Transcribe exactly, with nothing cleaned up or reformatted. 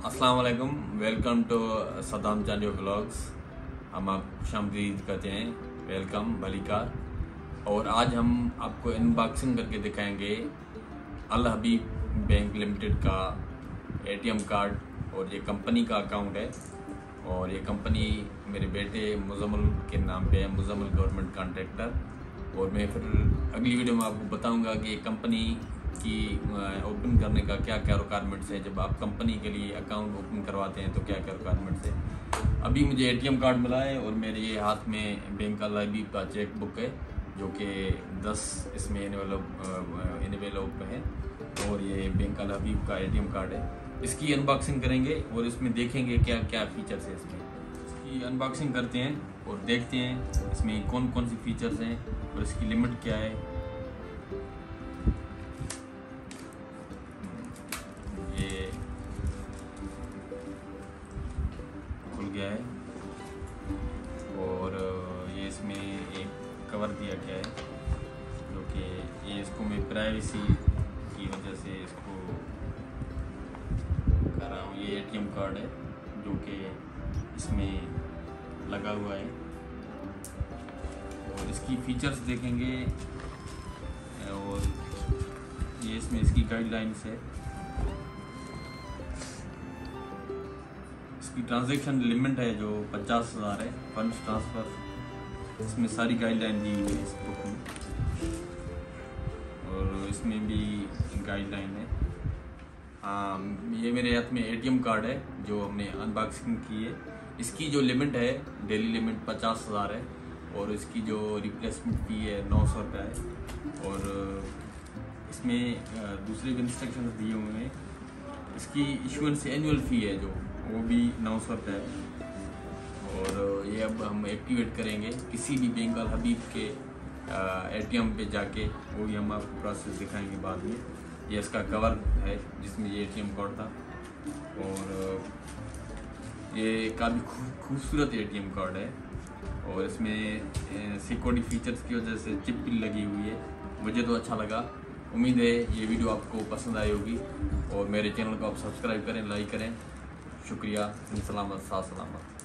अस्सलाम वालेकुम, welcome to Saddam Chandio vlogs. हम आप खुशामदीद कहते हैं, वेलकम भलीकार। और आज हम आपको अनबॉक्सिंग करके दिखाएंगे अल हबीब बैंक लिमिटेड का एटीएम कार्ड। और ये कंपनी का अकाउंट है और ये कंपनी मेरे बेटे मुजम्मिल के नाम पे है, मुजम्मिल गवर्नमेंट कॉन्ट्रैक्टर। और मैं फिर अगली वीडियो में आपको बताऊंगा कि कंपनी की ओपन करने का क्या क्या रिक्वायरमेंट्स है। जब आप कंपनी के लिए अकाउंट ओपन करवाते हैं तो क्या क्या रिक्वायरमेंट्स है। अभी मुझे एटीएम कार्ड मिला है और मेरे ये हाथ में बैंक अल हबीब का चेक बुक है जो कि दस इसमें इनवेलप इनवेलप है। और ये बैंक अल हबीब का एटीएम कार्ड है। इसकी अनबॉक्सिंग करेंगे और इसमें देखेंगे क्या क्या फीचर्स है। इसमें इसकी अनबॉक्सिंग करते हैं और देखते हैं इसमें कौन कौन सी फीचर्स हैं और इसकी लिमिट क्या है। ये खुल गया है और ये इसमें एक कवर दिया गया है जो कि ये इसको मैं प्राइवेसी की वजह से इसको कर रहा हूँ। ये एटीएम कार्ड है जो कि इसमें लगा हुआ है और इसकी फीचर्स देखेंगे और ये इसमें इसकी गाइडलाइंस है। इसकी ट्रांजैक्शन लिमिट है जो पचास हज़ार है फंड्स ट्रांसफ़र। इसमें सारी गाइडलाइन दी हुई है इस बुक में और इसमें भी गाइडलाइन है। हाँ, ये मेरे हाथ में एटीएम कार्ड है जो हमने अनबॉक्सिंग की है। इसकी जो लिमिट है डेली लिमिट पचास हज़ार है और इसकी जो रिप्लेसमेंट फी है नौ सौ रुपये है। और इसमें दूसरे भी इंस्ट्रक्शन दिए हुए हैं। इसकी इशुएंस एनुअल फ़ी है जो वो भी नौ सौ रुपये है। और ये अब हम एक्टिवेट करेंगे किसी भी बैंक अल हबीब के एटीएम पे जाके, वो भी हम आपको प्रोसेस दिखाएंगे बाद में। ये इसका कवर है जिसमें ये एटीएम कार्ड था और ये काफ़ी खूबसूरत एटीएम कार्ड है। और इसमें सिक्योरिटी फीचर्स की वजह से चिप भी लगी हुई है। मुझे तो अच्छा लगा। उम्मीद है ये वीडियो आपको पसंद आई होगी और मेरे चैनल को आप सब्सक्राइब करें, लाइक करें। शुक्रिया। सलामत, साथ सलामत।